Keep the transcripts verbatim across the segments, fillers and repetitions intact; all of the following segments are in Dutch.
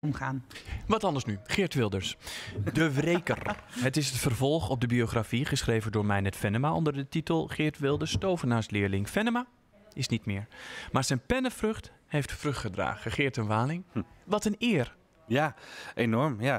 omgaan. Wat anders nu. Geert Wilders. De Wreker. Het is het vervolg op de biografie geschreven door Meinet Venema onder de titel Geert Wilders, tovenaarsleerling. Venema is niet meer. Maar zijn pennenvrucht heeft vrucht gedragen. Geert en Waling. Hm. Wat een eer. Ja, enorm. Ja.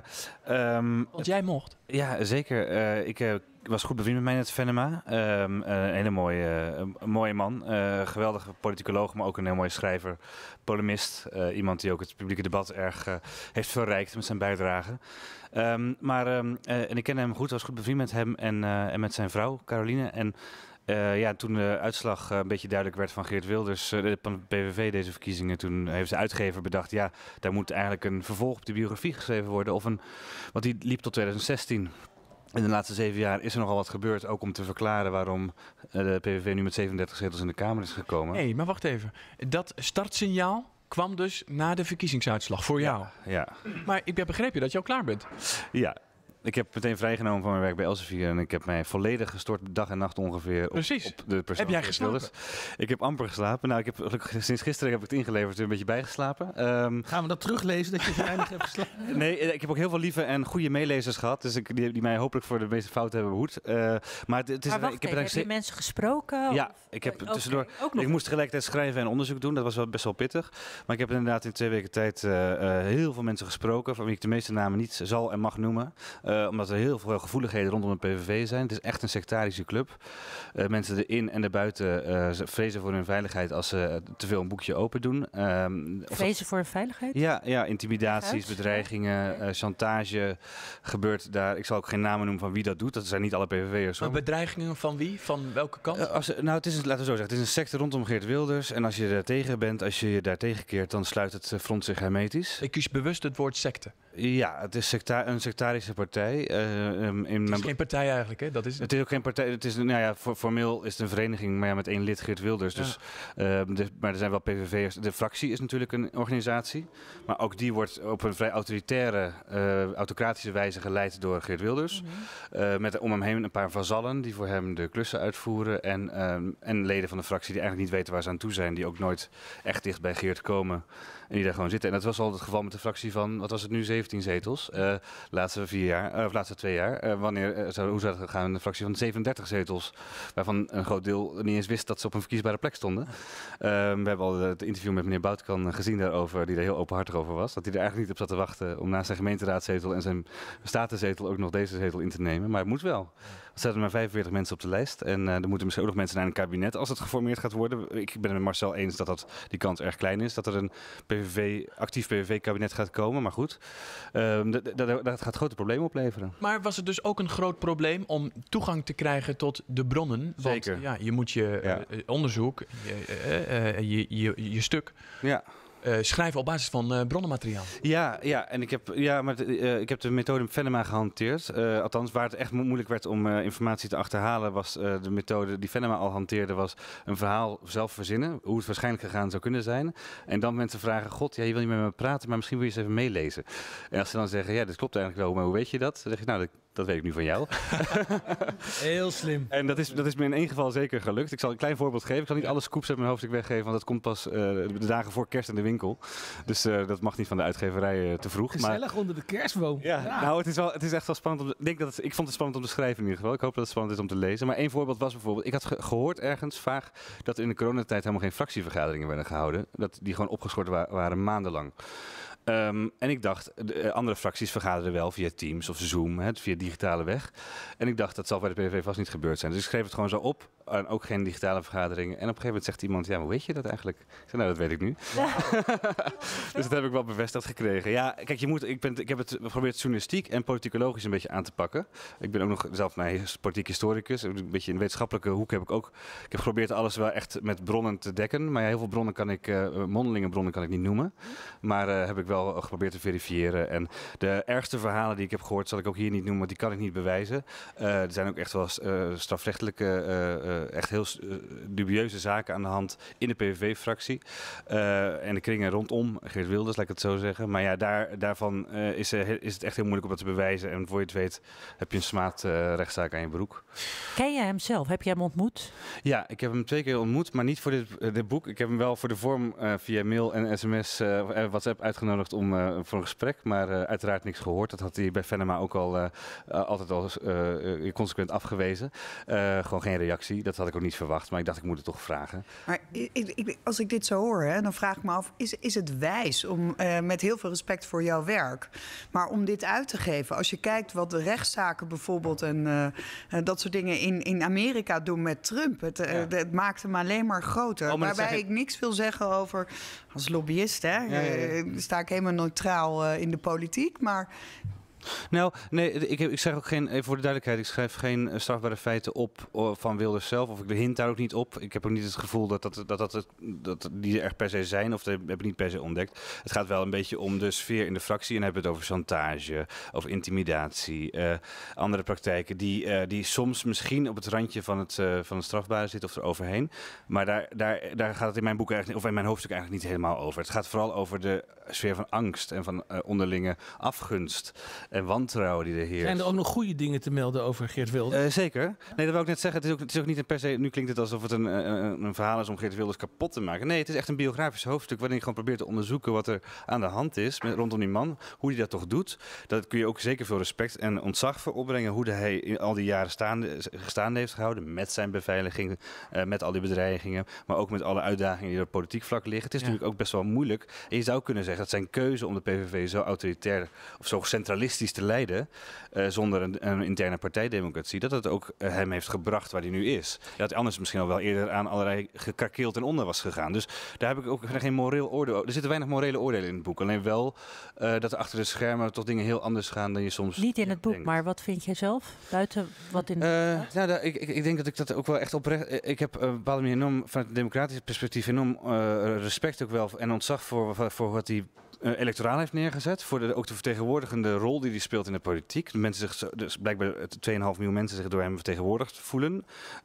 Um, Want jij mocht. Ja, zeker. Uh, ik uh, was goed bevriend met Meinet Venema. Um, uh, een hele mooie, uh, een mooie man. Uh, geweldige politicoloog, maar ook een heel mooie schrijver. Polemist. Uh, iemand die ook het publieke debat erg uh, heeft verrijkt met zijn bijdrage. Um, maar, um, uh, en ik kende hem goed. was goed bevriend met hem en, uh, en met zijn vrouw, Caroline. En Uh, ja, toen de uitslag uh, een beetje duidelijk werd van Geert Wilders, uh, van de P V V deze verkiezingen, toen heeft de uitgever bedacht, ja, daar moet eigenlijk een vervolg op de biografie geschreven worden. Of een, want die liep tot twintig zestien. In de laatste zeven jaar is er nogal wat gebeurd, ook om te verklaren waarom uh, de P V V nu met zevenendertig zetels in de Kamer is gekomen. Hé, hey, maar wacht even. Dat startsignaal kwam dus na de verkiezingsuitslag voor jou. Ja, ja. Maar ik heb begrepen dat je al klaar bent. Ja. Ik heb meteen vrijgenomen van mijn werk bij Elsevier en ik heb mij volledig gestort dag en nacht ongeveer op, Precies. op de persoon. Heb jij geslapen? Ik heb amper geslapen. Nou, ik heb gelukkig sinds gisteren heb ik het ingeleverd, een beetje bijgeslapen. Um, Gaan we dat teruglezen dat je zo weinig hebt geslapen? Nee, ik heb ook heel veel lieve en goede meelezers gehad, dus ik, die, die mij hopelijk voor de meeste fouten hebben behoed. Uh, maar het, het is, maar wacht ik heb, even, heb je mensen gesproken? Ja, of? ik heb Okay, tussendoor. ook nog. Ik moest tegelijkertijd schrijven en onderzoek doen. Dat was wel best wel pittig. Maar ik heb inderdaad in twee weken tijd uh, uh, heel veel mensen gesproken, van wie ik de meeste namen niet zal en mag noemen, uh, omdat er heel veel gevoeligheden rondom de P V V zijn. Het is echt een sectarische club. Uh, mensen erin en erbuiten uh, vrezen voor hun veiligheid als ze te veel een boekje open doen. Um, vrezen voor hun veiligheid? Ja, ja, intimidaties, bedreigingen, uh, chantage gebeurt daar. Ik zal ook geen namen noemen van wie dat doet. Dat zijn niet alle P V V'ers. Maar bedreigingen van wie? Van welke kant? Uh, als, nou, het is een, laten we zo zeggen, het is een secte rondom Geert Wilders. En als je daar tegen bent, als je je daar tegenkeert, dan sluit het front zich hermetisch. Ik kies bewust het woord secte. Ja, het is secta een sectarische partij. Uh, um, in het is geen partij eigenlijk, hè? Dat is het. Het is ook geen partij. Het is, nou ja, for, formeel is het een vereniging, maar ja, met één lid Geert Wilders. Ja. Dus, uh, de, maar er zijn wel P V V'ers. De fractie is natuurlijk een organisatie. Maar ook die wordt op een vrij autoritaire, uh, autocratische wijze geleid door Geert Wilders. Mm-hmm. uh, met om hem heen een paar vazallen die voor hem de klussen uitvoeren. En, um, en leden van de fractie die eigenlijk niet weten waar ze aan toe zijn. Die ook nooit echt dicht bij Geert komen. En die daar gewoon zitten. En dat was al het geval met de fractie van, wat was het nu, zeventien zetels. Uh, laatste vier jaar, uh, of laatste twee jaar. Uh, wanneer, uh, zou, hoe zou het gaan in de fractie van zevenendertig zetels. Waarvan een groot deel niet eens wist dat ze op een verkiesbare plek stonden. Uh, we hebben al het interview met meneer Boutkan gezien daarover, die er heel openhartig over was. Dat hij er eigenlijk niet op zat te wachten om na zijn gemeenteraadzetel en zijn statenzetel ook nog deze zetel in te nemen. Maar het moet wel. Er zaten maar vijfenveertig mensen op de lijst. En uh, er moeten misschien ook nog mensen naar een kabinet als het geformeerd gaat worden. Ik ben het met Marcel eens dat, dat die kans erg klein is. Dat er een P V V, actief P V V-kabinet gaat komen. Maar goed, uh, dat, dat, dat gaat grote problemen opleveren. Maar was het dus ook een groot probleem om toegang te krijgen tot de bronnen? Zeker. Want ja, je moet je ja. uh, onderzoek, je, uh, je, je, je stuk... Ja. Uh, schrijven op basis van uh, bronnenmateriaal. Ja, ja, en ik heb, ja, maar uh, ik heb de methode Venema gehanteerd. Uh, althans, waar het echt mo moeilijk werd om uh, informatie te achterhalen, was uh, de methode die Venema al hanteerde, was een verhaal zelf verzinnen, hoe het waarschijnlijk gegaan zou kunnen zijn. En dan mensen vragen, god, ja, je wil niet met me praten, maar misschien wil je eens even meelezen. En als ze dan zeggen, ja, dat klopt eigenlijk wel, maar hoe weet je dat? Dan zeg je, nou, dat, dat weet ik nu van jou. Heel slim. En dat is, dat is me in één geval zeker gelukt. Ik zal een klein voorbeeld geven. Ik zal niet alle scoops uit mijn hoofdstuk weggeven, want dat komt pas uh, de dagen voor kerst in de winkel. Dus uh, dat mag niet van de uitgeverij uh, te vroeg. Gezellig maar, onder de kerstboom. Ja, ja. Nou, het is, wel, het is echt wel spannend. Om, ik, denk dat het, ik vond het spannend om te schrijven in ieder geval. Ik hoop dat het spannend is om te lezen. Maar één voorbeeld was bijvoorbeeld, ik had ge gehoord ergens vaag dat er in de coronatijd helemaal geen fractievergaderingen werden gehouden. Dat die gewoon opgeschort wa waren maandenlang. Um, en ik dacht, de uh, andere fracties vergaderen wel via Teams of Zoom, hè, via digitale weg. En ik dacht, dat zal bij de P V V vast niet gebeurd zijn. Dus ik schreef het gewoon zo op. En ook geen digitale vergaderingen. En op een gegeven moment zegt iemand, ja, hoe weet je dat eigenlijk? Ik zei, nou, dat weet ik nu. Ja. Dus dat heb ik wel bevestigd gekregen. Ja, kijk, je moet, ik, ben, ik heb het geprobeerd journalistiek en politicologisch een beetje aan te pakken. Ik ben ook nog zelf mijn politiek historicus. Een beetje in de wetenschappelijke hoek heb ik ook... Ik heb geprobeerd alles wel echt met bronnen te dekken. Maar ja, heel veel bronnen kan ik, uh, mondelinge bronnen kan ik niet noemen. Maar uh, heb ik wel geprobeerd te verifiëren. En de ergste verhalen die ik heb gehoord, zal ik ook hier niet noemen, want die kan ik niet bewijzen. Uh, er zijn ook echt wel uh, strafrechtelijke... Uh, echt heel uh, dubieuze zaken aan de hand in de P V V-fractie. Uh, en de kringen rondom Geert Wilders, laat ik het zo zeggen. Maar ja, daar, daarvan uh, is, uh, is het echt heel moeilijk om dat te bewijzen. En voor je het weet heb je een smaad uh, rechtszaak aan je broek. Ken jij hem zelf? Heb jij hem ontmoet? Ja, ik heb hem twee keer ontmoet, maar niet voor dit, uh, dit boek. Ik heb hem wel voor de vorm uh, via mail en sms, uh, WhatsApp uitgenodigd uitgenodigd om, uh, voor een gesprek, maar uh, uiteraard niks gehoord. Dat had hij bij Venema ook al uh, uh, altijd al uh, uh, consequent afgewezen. Uh, gewoon geen reactie, dat had ik ook niet verwacht, maar ik dacht ik moet het toch vragen. Maar ik, ik, als ik dit zo hoor, hè, dan vraag ik me af, is, is het wijs om, uh, met heel veel respect voor jouw werk, maar om dit uit te geven? Als je kijkt wat de rechtszaken bijvoorbeeld en uh, uh, dat soort dingen in, in Amerika doen met Trump, het, uh, ja. het maakt hem alleen maar groter. Oh, maar waarbij ik... ik niks wil zeggen over, als lobbyist, hè, ja, ja, ja. Uh, sta ik helemaal neutraal uh, in de politiek, maar... Nou, nee, ik, ik zeg ook geen, even voor de duidelijkheid, ik schrijf geen uh, strafbare feiten op uh, van Wilders zelf, of ik hint daar ook niet op. Ik heb ook niet het gevoel dat, dat, dat, dat, het, dat die er per se zijn, of dat heb ik niet per se ontdekt. Het gaat wel een beetje om de sfeer in de fractie, en dan hebben we het over chantage, over intimidatie, uh, andere praktijken die, uh, die soms misschien op het randje van het, uh, van het strafbare zitten of eroverheen. Maar daar, daar, daar gaat het in mijn boek eigenlijk, of in mijn hoofdstuk eigenlijk niet helemaal over. Het gaat vooral over de sfeer van angst en van uh, onderlinge afgunst en wantrouwen die er heerst. Zijn er ook nog goede dingen te melden over Geert Wilders? Uh, zeker. Nee, dat wil ik net zeggen. Het is ook, het is ook niet een per se... Nu klinkt het alsof het een, een, een verhaal is om Geert Wilders kapot te maken. Nee, het is echt een biografisch hoofdstuk waarin ik gewoon probeer te onderzoeken wat er aan de hand is met, rondom die man. Hoe hij dat toch doet. Dat kun je ook zeker veel respect en ontzag voor opbrengen. Hoe hij in al die jaren staande, staande heeft gehouden met zijn beveiliging, uh, met al die bedreigingen, maar ook met alle uitdagingen die op politiek vlak liggen. Het is ja. natuurlijk ook best wel moeilijk. En je zou kunnen zeggen dat zijn keuze om de P V V zo autoritair of zo centralistisch te leiden, uh, zonder een, een interne partijdemocratie, dat het ook uh, hem heeft gebracht waar hij nu is. Dat hij anders misschien al wel eerder aan allerlei gekrakeeld en onder was gegaan. Dus daar heb ik ook geen moreel oordeel. Er zitten weinig morele oordelen in het boek. Alleen wel uh, dat er achter de schermen toch dingen heel anders gaan dan je soms Niet in het boek, denkt. Maar wat vind jij zelf? Buiten wat in het uh, boek nou, da, ik, ik, ik denk dat ik dat ook wel echt oprecht... Ik heb op een bepaalde manier enorm, vanuit het democratische perspectief, enorm uh, respect ook wel en ontzag voor, voor wat hij Uh, electoraal heeft neergezet. Voor de, ook de vertegenwoordigende rol die hij speelt in de politiek. De mensen zich, dus blijkbaar twee komma vijf miljoen mensen zich door hem vertegenwoordigd voelen.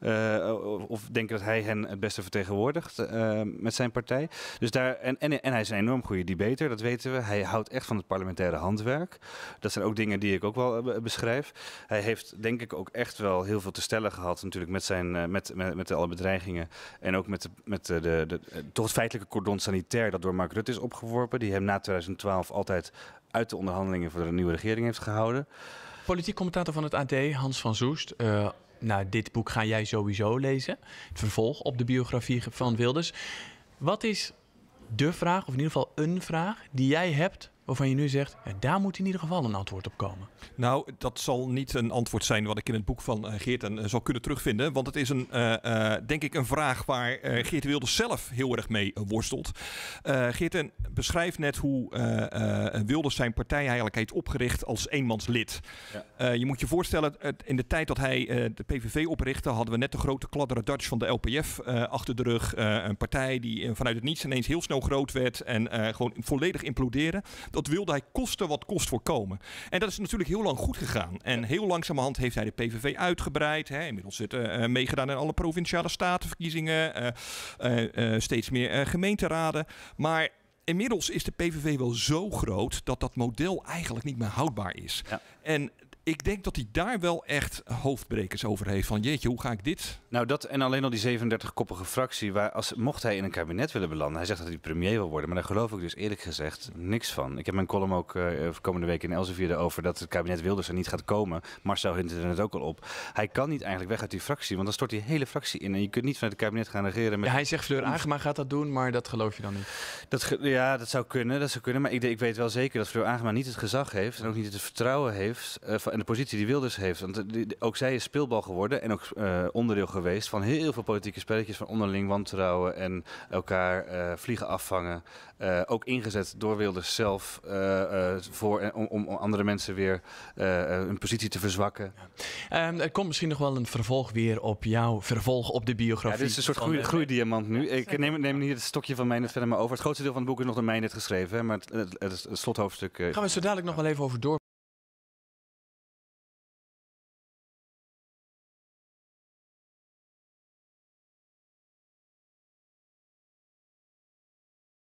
Uh, of denken dat hij hen het beste vertegenwoordigt uh, met zijn partij. Dus daar, en, en, en hij is een enorm goede debater, dat weten we. Hij houdt echt van het parlementaire handwerk. Dat zijn ook dingen die ik ook wel uh, beschrijf. Hij heeft denk ik ook echt wel heel veel te stellen gehad natuurlijk met, zijn, uh, met, met, met alle bedreigingen. En ook met, de, met de, de, de, de, toch het feitelijke cordon sanitair dat door Mark Rutte is opgeworpen. Die hem na twintig twaalf altijd uit de onderhandelingen voor de nieuwe regering heeft gehouden. Politiek commentator van het A D, Hans van Soest. Uh, nou, dit boek ga jij sowieso lezen. Het vervolg op de biografie van Wilders. Wat is de vraag, of in ieder geval een vraag, die jij hebt waarvan je nu zegt, ja, daar moet in ieder geval een antwoord op komen? Nou, dat zal niet een antwoord zijn wat ik in het boek van uh, Geert uh, zal kunnen terugvinden. Want het is een, uh, uh, denk ik een vraag waar uh, Geert Wilders zelf heel erg mee uh, worstelt. Uh, Geert beschrijft net hoe uh, uh, Wilders zijn partij eigenlijk heeft opgericht als eenmanslid. Ja. Uh, je moet je voorstellen, uh, in de tijd dat hij uh, de P V V oprichtte, hadden we net de grote kladderadatsch van de L P F uh, achter de rug. Uh, een partij die uh, vanuit het niets ineens heel snel groot werd en uh, gewoon volledig imploderen. Dat wilde hij kosten wat kost voorkomen. En dat is natuurlijk heel lang goed gegaan. En heel langzamerhand heeft hij de P V V uitgebreid. Hè. Inmiddels zit uh, meegedaan in alle provinciale statenverkiezingen. Uh, uh, uh, steeds meer uh, gemeenteraden. Maar inmiddels is de P V V wel zo groot dat dat model eigenlijk niet meer houdbaar is. Ja. En ik denk dat hij daar wel echt hoofdbrekers over heeft. Van jeetje, hoe ga ik dit? Nou, dat en alleen al die zevenendertig-koppige fractie. Waar als, mocht hij in een kabinet willen belanden. Hij zegt dat hij premier wil worden. Maar daar geloof ik dus eerlijk gezegd niks van. Ik heb mijn column ook uh, komende week in Elsevier erover dat het kabinet Wilders er niet gaat komen. Marcel hint er net ook al op. Hij kan niet eigenlijk weg uit die fractie. Want dan stort die hele fractie in. En je kunt niet vanuit het kabinet gaan regeren. Met... Ja, hij zegt Fleur Agema gaat dat doen, maar dat geloof je dan niet? Dat, ja, dat zou kunnen. Dat zou kunnen. Maar ik, ik weet wel zeker dat Fleur Agema niet het gezag heeft. En ook niet het vertrouwen heeft. Uh, van, en de positie die Wilders heeft. Want die, ook zij is speelbal geworden en ook uh, onderdeel geweest van heel veel politieke spelletjes van onderling wantrouwen en elkaar uh, vliegen afvangen. Uh, ook ingezet door Wilders zelf uh, uh, voor, uh, om, om andere mensen weer uh, hun positie te verzwakken. Ja. Um, er komt misschien nog wel een vervolg weer op jouw vervolg op de biografie. Ja, dit is een soort groei, groeidiamant nu. Ik neem, neem niet het stokje van mij net verder maar over. Het grootste deel van het boek is nog door mij net geschreven, hè, maar het, het, het, het slothoofdstuk... Uh, Gaan we zo dadelijk nog wel even over door.